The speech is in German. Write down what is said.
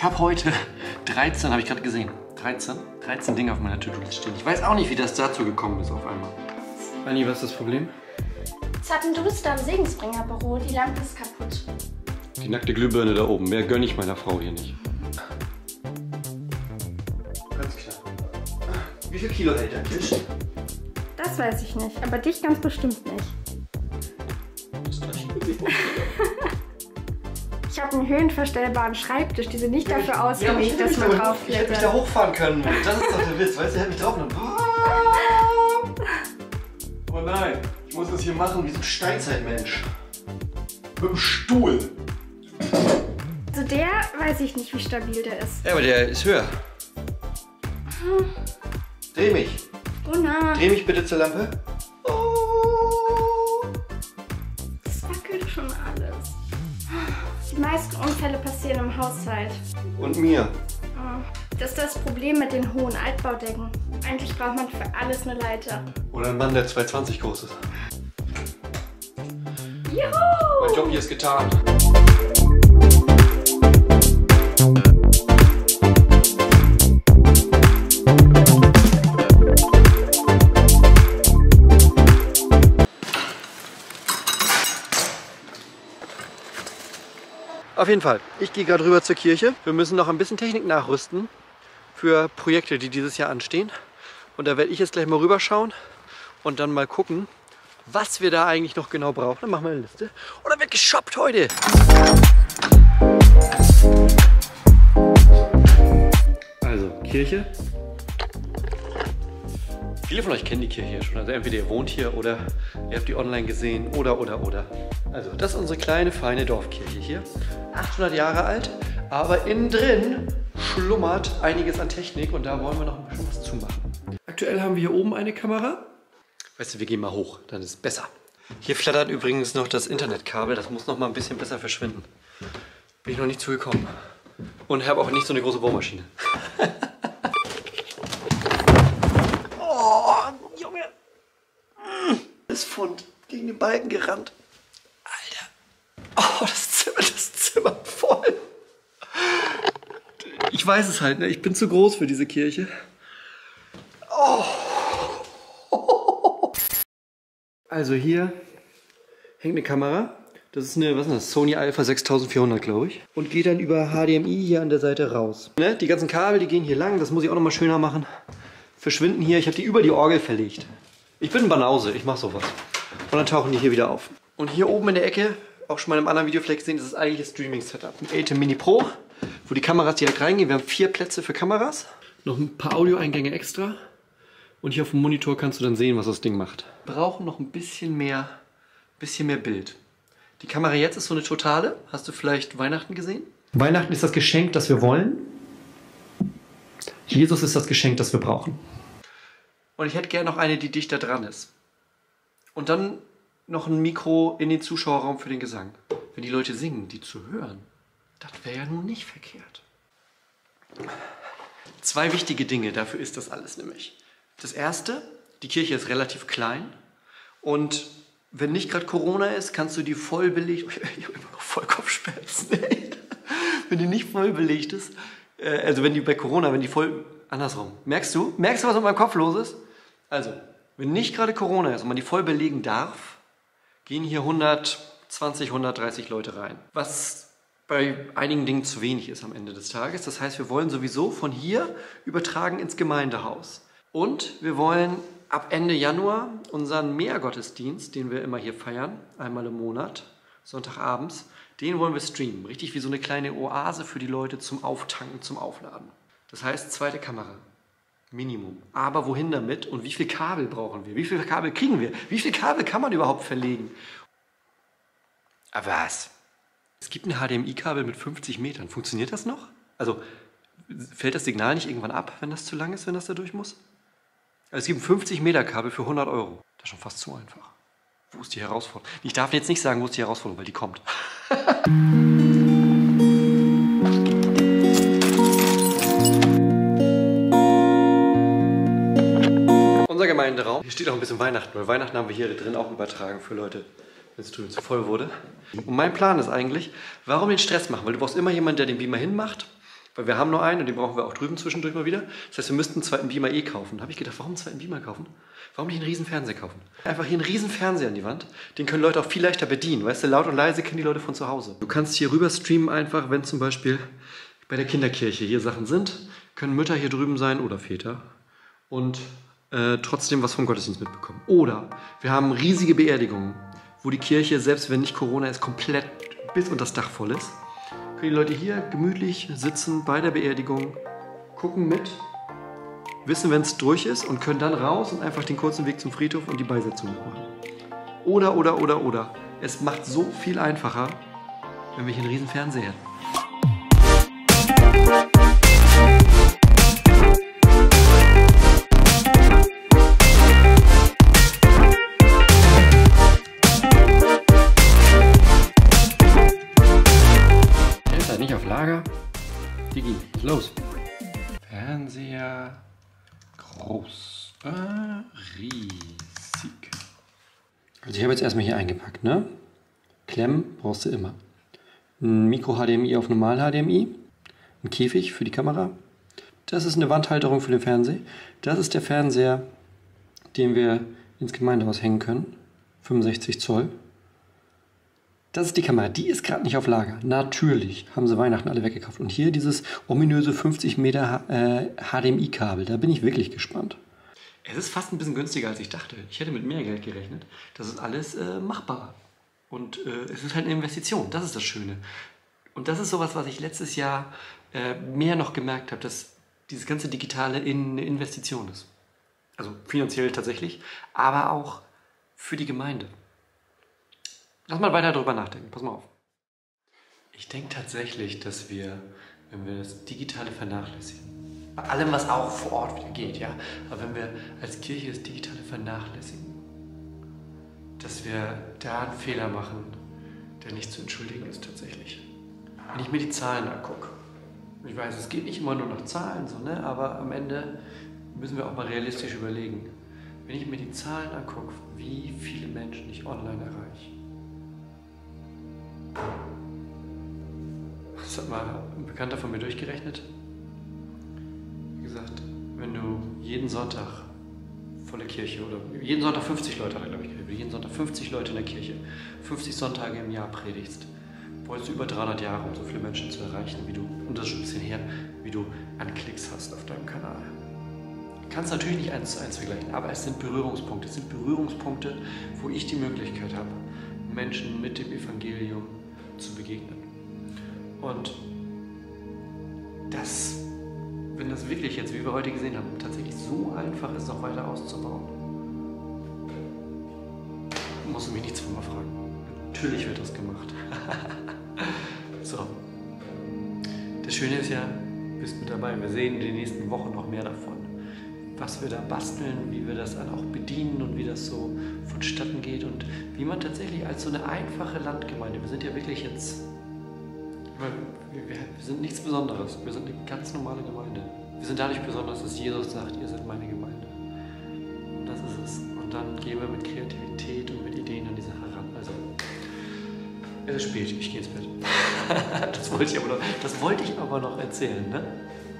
Ich habe heute 13, habe ich gerade gesehen, 13 Dinge auf meiner To-Do-Liste stehen. Ich weiß auch nicht, wie das dazu gekommen ist auf einmal. Anni, was ist das Problem? Es hat einen Durst am Segensbringerbüro. Die Lampe ist kaputt. Die nackte Glühbirne da oben. Mehr gönne ich meiner Frau hier nicht. Ganz klar. Wie viel Kilo hält der Tisch? Das weiß ich nicht, aber dich ganz bestimmt nicht. Ich habe einen höhenverstellbaren Schreibtisch. Die sind nicht dafür ausgelegt, dass man drauf Ich hätte mich da hochfahren können. Das ist doch der Witz, weißt du? Ich hätte mich drauf und oh nein, ich muss das hier machen wie so ein Steinzeitmensch. Mit dem Stuhl. Also der weiß ich nicht, wie stabil der ist. Ja, aber der ist höher. Dreh mich. Gunnar. Dreh mich bitte zur Lampe. Das wackelt schon alles. Die meisten Unfälle passieren im Haushalt. Und mir. Das ist das Problem mit den hohen Altbaudecken. Eigentlich braucht man für alles eine Leiter. Oder ein Mann, der 2,20 groß ist. Juhu! Mein Job hier ist getan. Auf jeden Fall, ich gehe gerade rüber zur Kirche. Wir müssen noch ein bisschen Technik nachrüsten für Projekte, die dieses Jahr anstehen. Und da werde ich jetzt gleich mal rüberschauen und dann mal gucken, was wir da eigentlich noch genau brauchen. Dann machen wir eine Liste. Und dann wird geshoppt heute. Also, Kirche. Viele von euch kennen die Kirche ja schon. Also entweder ihr wohnt hier oder ihr habt die online gesehen oder. Also, das ist unsere kleine, feine Dorfkirche hier. 800 Jahre alt, aber innen drin schlummert einiges an Technik und da wollen wir noch ein bisschen was zumachen. Aktuell haben wir hier oben eine Kamera. Weißt du, wir gehen mal hoch, dann ist es besser. Hier flattert übrigens noch das Internetkabel, das muss noch mal ein bisschen besser verschwinden. Bin ich noch nicht zugekommen. Und habe auch nicht so eine große Bohrmaschine. Oh, Junge. Das Pfund gegen den Balken gerannt. Alter. Oh, das Zimmer voll. Ich weiß es halt, ne? Ich bin zu groß für diese Kirche. Oh. Also hier hängt eine Kamera. Das ist eine, was ist das? Sony Alpha 6400, glaube ich. Und geht dann über HDMI hier an der Seite raus. Ne? Die ganzen Kabel, die gehen hier lang. Das muss ich auch noch mal schöner machen. Verschwinden hier. Ich habe die über die Orgel verlegt. Ich bin ein Banause. Ich mache sowas. Und dann tauchen die hier wieder auf. Und hier oben in der Ecke, auch schon mal in einem anderen Video vielleicht gesehen, das ist eigentlich das Streaming-Setup. Ein ATEM Mini Pro, wo die Kameras direkt reingehen. Wir haben 4 Plätze für Kameras. Noch ein paar Audioeingänge extra. Und hier auf dem Monitor kannst du dann sehen, was das Ding macht. Wir brauchen noch ein bisschen mehr Bild. Die Kamera jetzt ist so eine totale. Hast du vielleicht Weihnachten gesehen? Weihnachten ist das Geschenk, das wir wollen. Jesus ist das Geschenk, das wir brauchen. Und ich hätte gerne noch eine, die dichter dran ist. Und dann noch ein Mikro in den Zuschauerraum für den Gesang. Wenn die Leute singen, die zu hören, das wäre ja nun nicht verkehrt. 2 wichtige Dinge, dafür ist das alles nämlich. Das erste, die Kirche ist relativ klein und wenn nicht gerade Corona ist, kannst du die voll belegt, ich habe immer noch voll Kopfschmerzen, wenn die nicht voll belegt ist, also wenn die bei Corona, wenn die voll, andersrum, merkst du, was mit meinem Kopf los ist? Also, wenn nicht gerade Corona ist und man die voll belegen darf, gehen hier 120, 130 Leute rein. Was bei einigen Dingen zu wenig ist am Ende des Tages. Das heißt, wir wollen sowieso von hier übertragen ins Gemeindehaus. Und wir wollen ab Ende Januar unseren Mehrgottesdienst, den wir immer hier feiern, einmal im Monat, Sonntagabends, den wollen wir streamen. Richtig wie so eine kleine Oase für die Leute zum Auftanken, zum Aufladen. Das heißt, 2. Kamera. Minimum. Aber wohin damit und wie viel Kabel brauchen wir? Wie viele Kabel kriegen wir? Wie viele Kabel kann man überhaupt verlegen? Aber was? Es gibt ein HDMI-Kabel mit 50 Metern. Funktioniert das noch? Also fällt das Signal nicht irgendwann ab, wenn das zu lang ist, wenn das da durch muss? Also es gibt ein 50 Meter Kabel für 100 €. Das ist schon fast zu einfach. Wo ist die Herausforderung? Ich darf jetzt nicht sagen, wo ist die Herausforderung, weil die kommt. Unser Gemeinderaum. Hier steht auch ein bisschen Weihnachten, weil Weihnachten haben wir hier drin auch übertragen für Leute, wenn es drüben zu voll wurde. Und mein Plan ist eigentlich, warum den Stress machen? Weil du brauchst immer jemanden, der den Beamer hinmacht. Weil wir haben nur einen und den brauchen wir auch drüben zwischendurch mal wieder. Das heißt, wir müssten einen zweiten Beamer kaufen. Da habe ich gedacht, warum einen zweiten Beamer kaufen? Warum nicht einen riesen Fernseher kaufen? Einfach hier einen riesen Fernseher an die Wand. Den können Leute auch viel leichter bedienen. Weißt du, laut und leise kennen die Leute von zu Hause. Du kannst hier rüber streamen einfach, wenn zum Beispiel bei der Kinderkirche hier Sachen sind, können Mütter hier drüben sein oder Väter und trotzdem was vom Gottesdienst mitbekommen. Oder wir haben riesige Beerdigungen, wo die Kirche, selbst wenn nicht Corona ist, komplett bis unter das Dach voll ist. Können die Leute hier gemütlich sitzen bei der Beerdigung, gucken mit, wissen, wenn es durch ist und können dann raus und einfach den kurzen Weg zum Friedhof und die Beisetzung machen. Oder. Es macht so viel einfacher, wenn wir hier einen riesen Fernseher hätten. Nicht auf Lager. Digi, was ist los? Fernseher groß. Riesig. Also ich habe jetzt erstmal hier eingepackt, ne? Klemmen brauchst du immer. Ein Micro-HDMI auf Normal-HDMI. Ein Käfig für die Kamera. Das ist eine Wandhalterung für den Fernseher. Das ist der Fernseher, den wir ins Gemeindehaus hängen können. 65 Zoll. Das ist die Kamera, die ist gerade nicht auf Lager. Natürlich haben sie Weihnachten alle weggekauft. Und hier dieses ominöse 50 Meter HDMI-Kabel, da bin ich wirklich gespannt. Es ist fast ein bisschen günstiger, als ich dachte. Ich hätte mit mehr Geld gerechnet. Das ist alles machbar. Und es ist halt eine Investition, das ist das Schöne. Und das ist sowas, was ich letztes Jahr mehr noch gemerkt habe, dass dieses ganze Digitale eine Investition ist. Also finanziell tatsächlich, aber auch für die Gemeinde. Lass mal weiter darüber nachdenken. Pass mal auf. Ich denke tatsächlich, dass wir, wenn wir das Digitale vernachlässigen, bei allem, was auch vor Ort wieder geht, ja, aber wenn wir als Kirche das Digitale vernachlässigen, dass wir da einen Fehler machen, der nicht zu entschuldigen ist tatsächlich. Wenn ich mir die Zahlen angucke, ich weiß, es geht nicht immer nur nach Zahlen, so, ne, aber am Ende müssen wir auch mal realistisch überlegen. Wenn ich mir die Zahlen angucke, wie viele Menschen ich online erreiche, das hat mal ein Bekannter von mir durchgerechnet. Wie gesagt, wenn du jeden Sonntag volle Kirche oder jeden Sonntag 50 Leute hat er, glaube ich, jeden Sonntag 50 Leute in der Kirche, 50 Sonntage im Jahr predigst, brauchst du über 300 Jahre, um so viele Menschen zu erreichen, wie du, und das ist schon ein bisschen her, wie du an Klicks hast auf deinem Kanal. Du kannst natürlich nicht 1:1 vergleichen, aber es sind Berührungspunkte. Es sind Berührungspunkte, wo ich die Möglichkeit habe, Menschen mit dem Evangelium zu begegnen. Und das, wenn das wirklich jetzt, wie wir heute gesehen haben, tatsächlich so einfach ist, noch weiter auszubauen, musst du mich nichts von mir fragen. Natürlich wird das gemacht. So. Das Schöne ist ja, du bist mit dabei. Wir sehen in den nächsten Wochen noch mehr davon. Was wir da basteln, wie wir das dann auch bedienen und wie das so vonstatten geht und wie man tatsächlich als so eine einfache Landgemeinde, wir sind ja wirklich jetzt, wir sind nichts Besonderes, wir sind eine ganz normale Gemeinde. Wir sind dadurch besonders, dass Jesus sagt, ihr seid meine Gemeinde. Und das ist es. Und dann gehen wir mit Kreativität und mit Ideen an die Sache ran. Also, es ist spät, ich gehe ins Bett. Das wollte ich aber noch erzählen, ne?